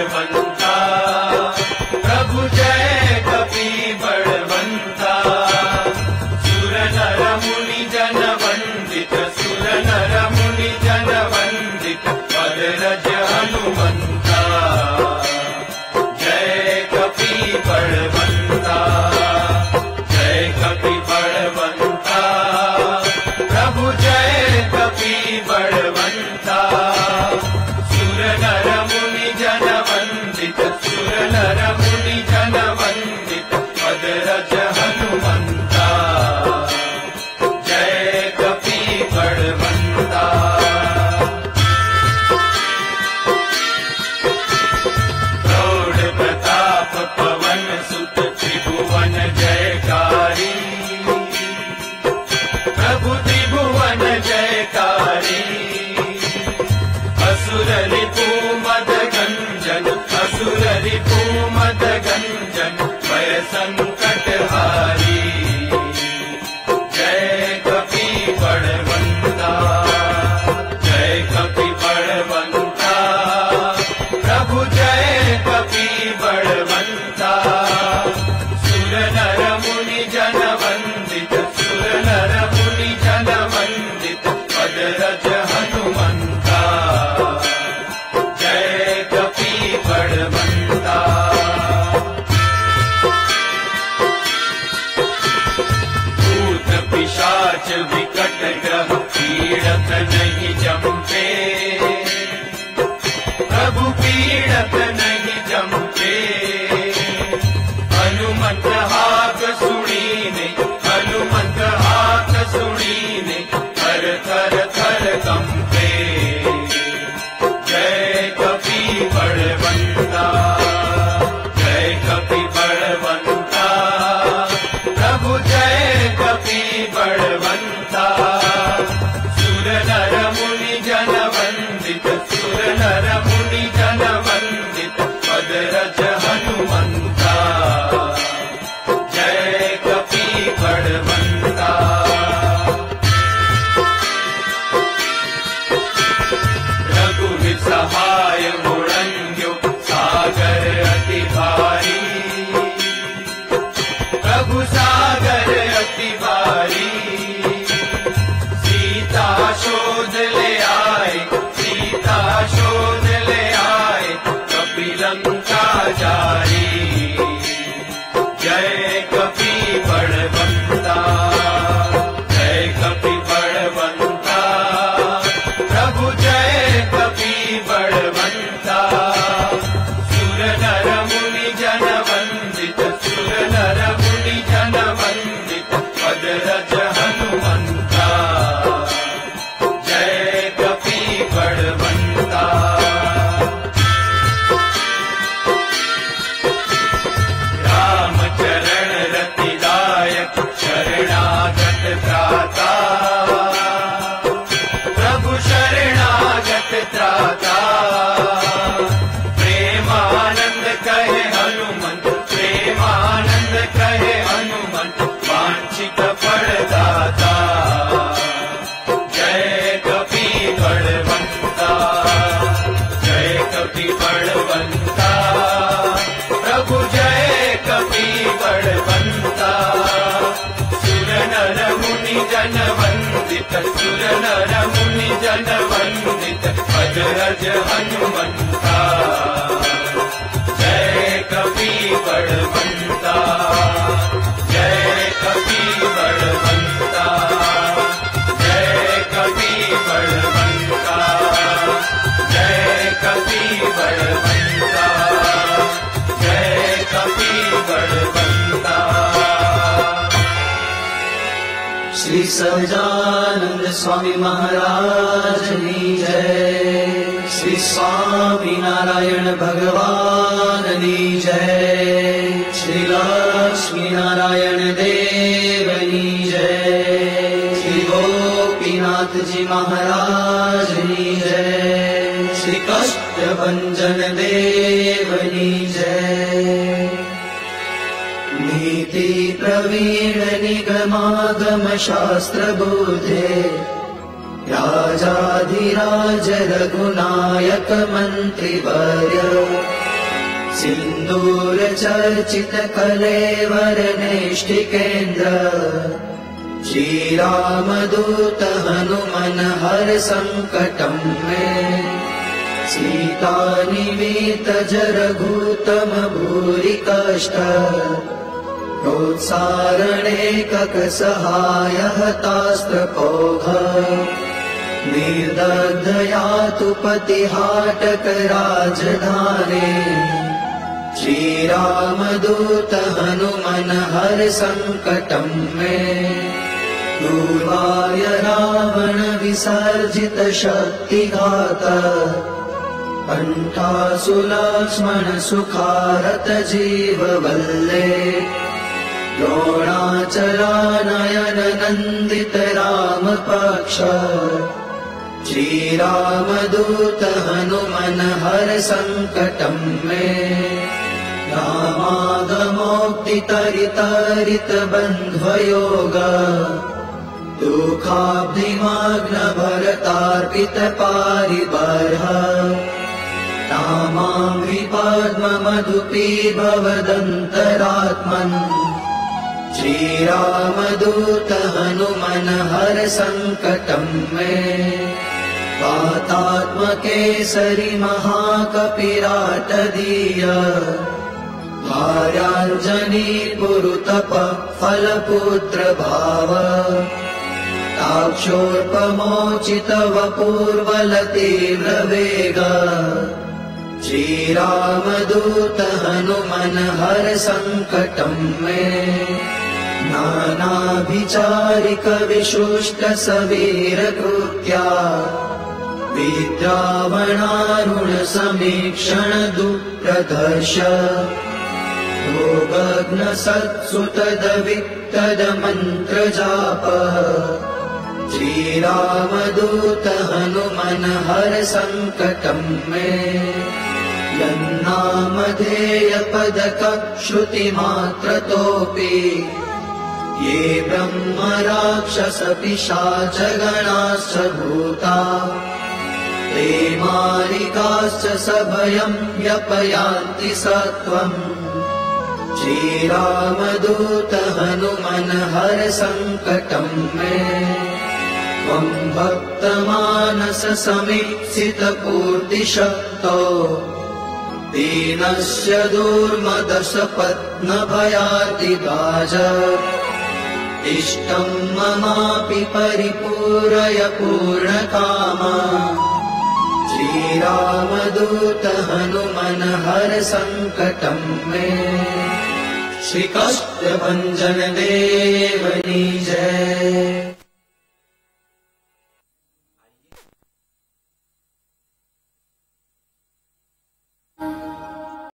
बलवंता, प्रभु जय कपि बलवंता। सुर नर मुनि जन वंदित, सुर नर मुनि जन वंदित, पद रज हनुमंता। जय कपि बलवंता, जय कपि बलवंता, प्रभु जय कपि बलवंता। सुर नर मुनि जन वंदित, सुर नर मुनि जन वंदित, पद रज हनुमंता। जय कपि बलवंता। प्रौढ़ प्रताप पवन सुत, त्रिभुवन जयकारी, प्रभु त्रिभुवन जयकारी। असुर रिपु मद गंजन, असुर रिपु मद गंजन, भय संकट हारी। जय कपि बलवंता, जय कपि बलवंता, प्रभु जय कपि बलवंता। सुर नर मुनि जन वंदित, सुर नर मुनि जन वंदित, पद रज हनुमंता। जय कपि बलवंता। भूत पिशाच विकट ग्रह, पीड़त नहीं जमते, प्रभु पीड़त नहीं जमते। हनुमंत हाक सुनीने, हनुमंत हाक सुनीने, थर थर थर कंपे। जय कपि बलवंता, जय कपि बलवंता, प्रभु जय कपि बलवंता। सुर नर मुनि जन वंदित, सुर नर मुनि जन वंदित, पद रज हनुमंता। जय कपि बलवंता। रघुवीर सहाय मुड़ंग्यो, सागर अति भारी, प्रभु सागर अति भारी। सीता शोध ले आए, सीता शोध ले आए, कपि लंका जारी। जय कपि बलवंता, जय कपि बलवंता, प्रभु जय कपि बलवंता। सुर नर मुनि जन वंदित, सुर नर मुनि जन वंदित, पद रज हनुमंता। जय कपि बलवंता। राम चरण रतिदायक, शरणागत त्राता, प्रभु शरणागत त्राता। प्रेमानंद कहे हनुमंत, प्रेमानंद कहे हनुमंत, वांछित फलदाता। जय कपि बलवंता, जय कपि बलवंता, प्रभु जय कपि बलवंता। सुर नर मुनि जन वंदित, सुर नर मुनि जन वंदित, पद रज हनुमंता। जय कपि बलवंता, जय कपि बलवंता, जय कपि बलवंता, जय कपि बलवंता, जय कपि बलवंता। श्री सहजानंद स्वामी महाराज की जय। श्री स्वामी नारायण भगवान की जय। श्री लक्ष्मी नारायण देव की जय। श्री गोपीनाथ जी महाराज की जय। श्री कष्टभंजन देव की जय। नीति प्रवीण निगमागम शास्त्र बोधे, राजाधिराज रघुनायक मंत्रिवर्य, सिन्दूर चर्चित कलेवर नैष्ठिकेन्द्र श्रीराम दूत हनुमन हर संकटं मे सीता निवीत जरघूतम भूरि कष्ट प्रोत्सारणे कक सहाय हतास्त्रपौघ निर्दग्धयातु पतिहाटक राजधाने श्रीरामदूत हनुमन हर संकटं मे दूर्वाय रावण विसर्जित शक्तिघात कंठासु लक्ष्मण सुखारत जीववल्ले द्रोणाचलानयन नन्दित राम पक्ष श्रीरामदूत हनुमन हर संकटं मे रामागमोक्तितरितरित बन्ध्वयोग दुःखाब्धिमग्न भरतार्पित पारिबर्ह रामाङ्घ्रि पद्ममधुपीभवदन्तरात्मन् श्रीरामदूत हनुमन हर संकटं मे वातात्मकेसरि महाकपिराटदीय भार्याञ्जनी पुरुतप फलपुत्र भाव ताक्षोर्पमोचित वपूर्वलतीव्र वेग श्रीरामदूत हनुमन हर संकटं मे नानाभिचारिक विशुष्ट सवीर कृत्या विद्रावणारुण समीक्षण दुःप्रदर्श भोगग्न सत्सुतदविक्तद मंत्र जाप श्रीरामदूत हनुमन हर संकटं मे यन्नामधेय पदक श्रुति मात्रतोऽपि ये ब्रह्म राक्षस पिशाच गणाश्च भूता ते मारिकाश्च सभयं व्यपयान्ति सत्वम् श्रीरामदूत हनुमन हर संकटं मे त्वं भक्तमानस समीक्षित पूर्तिशक्तो दीनस्य दुर्मदश पत्न भयातिभाज इष्टं ममापि परिपूरय पूर्णकामा श्रीरामदूत हनुमन हर संकटं मे श्री कष्टभञ्जन देवनी जय।